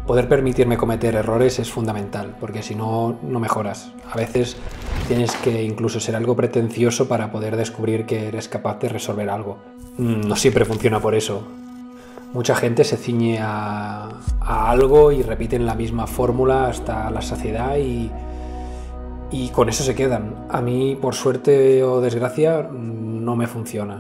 Poder permitirme cometer errores es fundamental, porque si no, no mejoras. A veces tienes que incluso ser algo pretencioso para poder descubrir que eres capaz de resolver algo. No siempre funciona por eso. Mucha gente se ciñe a algo y repiten la misma fórmula hasta la saciedad y con eso se quedan. A mí, por suerte o desgracia, no me funciona.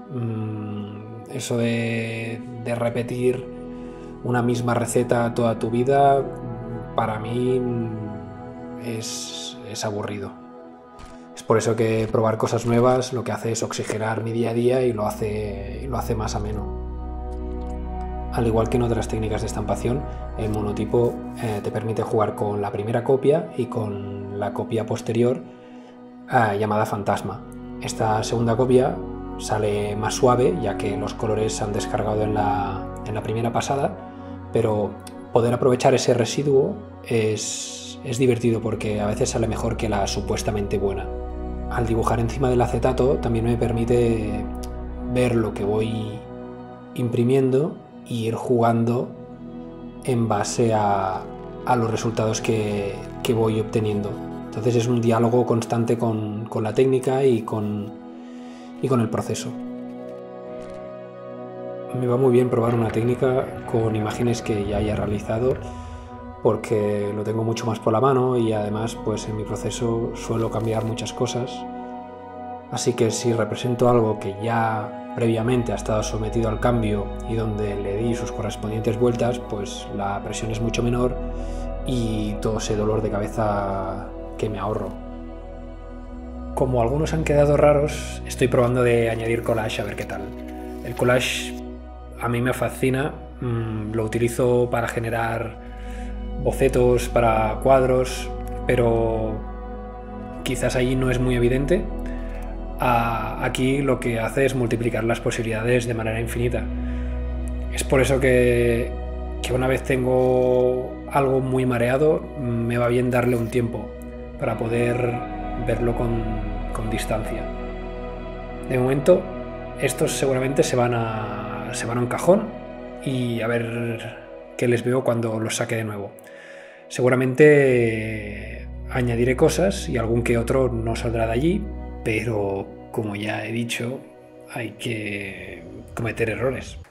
Eso de repetir una misma receta toda tu vida, para mí es aburrido. Es por eso que probar cosas nuevas lo que hace es oxigenar mi día a día y lo hace más ameno. Al igual que en otras técnicas de estampación, el monotipo te permite jugar con la primera copia y con la copia posterior llamada fantasma. Esta segunda copia sale más suave, ya que los colores se han descargado en la primera pasada, pero poder aprovechar ese residuo es divertido porque a veces sale mejor que la supuestamente buena. Al dibujar encima del acetato también me permite ver lo que voy imprimiendo e ir jugando en base a los resultados que voy obteniendo. Entonces es un diálogo constante con la técnica y con el proceso. Me va muy bien probar una técnica con imágenes que ya haya realizado porque lo tengo mucho más por la mano y además pues en mi proceso suelo cambiar muchas cosas. Así que si represento algo que ya previamente ha estado sometido al cambio y donde le di sus correspondientes vueltas, pues la presión es mucho menor y todo ese dolor de cabeza que me ahorro. Como algunos han quedado raros, estoy probando de añadir collage a ver qué tal. El collage a mí me fascina, lo utilizo para generar bocetos para cuadros, pero quizás allí no es muy evidente. Aquí lo que hace es multiplicar las posibilidades de manera infinita. Es por eso que una vez tengo algo muy mareado, me va bien darle un tiempo para poder verlo con distancia. De momento, estos seguramente se van a un cajón y a ver qué les veo cuando los saque de nuevo. Seguramente añadiré cosas y algún que otro no saldrá de allí, pero como ya he dicho, hay que cometer errores.